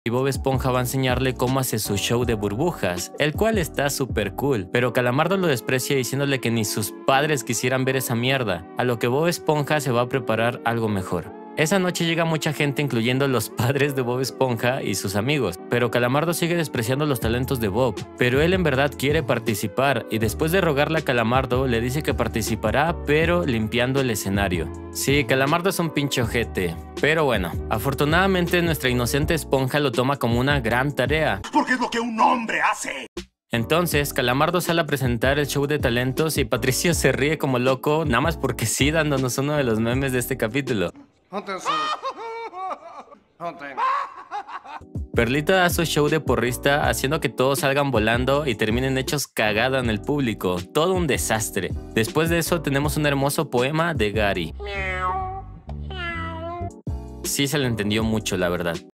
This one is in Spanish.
y Bob Esponja va a enseñarle cómo hace su show de burbujas, el cual está súper cool, pero Calamardo lo desprecia diciéndole que ni sus padres quisieran ver esa mierda, a lo que Bob Esponja se va a preparar algo mejor. Esa noche llega mucha gente, incluyendo los padres de Bob Esponja y sus amigos, pero Calamardo sigue despreciando los talentos de Bob, pero él en verdad quiere participar y después de rogarle a Calamardo le dice que participará pero limpiando el escenario. Sí, Calamardo es un pinche ojete, pero bueno, afortunadamente nuestra inocente esponja lo toma como una gran tarea. Porque es lo que un hombre hace. Entonces, Calamardo sale a presentar el show de talentos y Patricio se ríe como loco, nada más porque sí, dándonos uno de los memes de este capítulo. Perlita da su show de porrista haciendo que todos salgan volando y terminen hechos cagada en el público, todo un desastre. Después de eso tenemos un hermoso poema de Gary. Sí se le entendió mucho, la verdad.